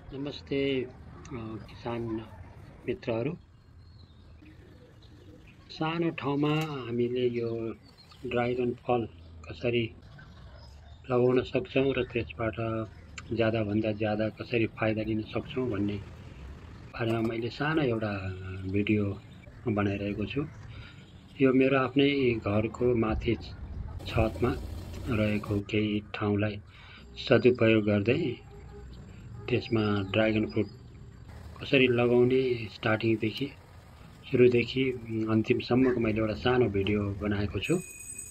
नमस्ते किसान मित्रहरू। सानो ठाउँमा हामीले यो ड्रागन फल कसरी लगाउन सक्छौँ र त्यसबाट ज्यादाभन्दा ज्यादा कसरी फाइदा लिन सक्छौँ भन्ने बारेमा मैले सानो एउटा भिडियो बनाइरहेको छु। यो मेरो आफ्नै घरको माथि छतमा रहेको केही ठाउँलाई सदुपयोग गर्दै त्यसमा ड्रागन फ्रुट कसरी लगाउने स्टार्टिङदेखि सुरुदेखि अन्तिमसम्मको मैले एउटा सानो भिडियो बनाएको छु।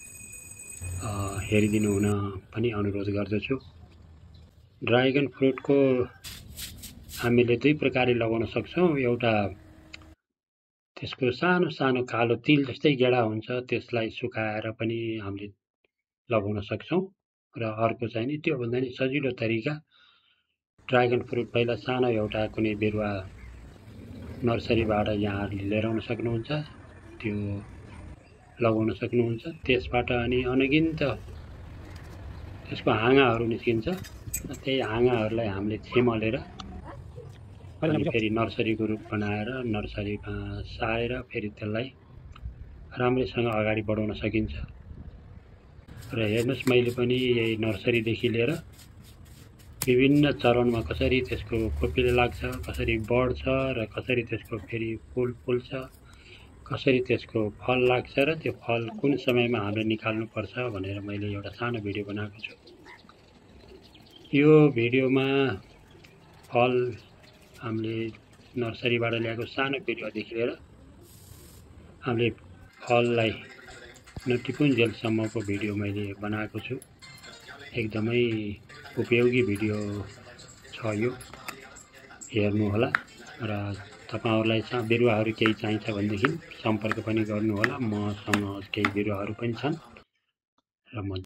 हेरिदिनु हुन पनि अनुरोध गर्दछु। ड्रागन फ्रुटको हामीले दुई प्रकारले लगाउन सक्छौँ। एउटा त्यसको सानो सानो कालो तिल जस्तै गेडा हुन्छ, त्यसलाई सुकाएर पनि हामीले लगाउन सक्छौँ। र अर्को चाहिँ नि त्योभन्दा नि सजिलो तरिका, ड्रागन फ्रुट पहिला सानो एउटा कुनै बिरुवा नर्सरीबाट यहाँहरूले लिएर आउन सक्नुहुन्छ, त्यो लगाउन सक्नुहुन्छ। त्यसबाट अनि अनगिन्त त्यसको हाँगाहरू निस्किन्छ। त्यही हाँगाहरूलाई हामीले छिमलेर अनि फेरि नर्सरीको रूप बनाएर नर्सरीमा सारेर फेरि त्यसलाई राम्रैसँग अगाडि बढाउन सकिन्छ। र हेर्नुहोस्, मैले पनि यही नर्सरीदेखि लिएर विभिन्न चरणमा कसरी त्यसको खोपिलो लाग्छ, कसरी बढ्छ र कसरी त्यसको फेरि फुल फुल्छ, कसरी त्यसको फल लाग्छ र त्यो फल कुन समयमा हामीले निकाल्नुपर्छ भनेर मैले एउटा सानो भिडियो बनाएको छु। यो भिडियोमा फल हामीले नर्सरीबाट ल्याएको सानो बिरुवादेखि लिएर हामीले फललाई नटिपुन्जेलसम्मको भिडियो मैले बनाएको छु। एकदमै उपयोगी भिडियो छ यो, हेर्नुहोला। र तपाईहरुलाई बिरुवाहरू केही चाहिन्छ भनेदेखि सम्पर्क पनि गर्नुहोला। मसँग केही बिरुवाहरू पनि छन् र म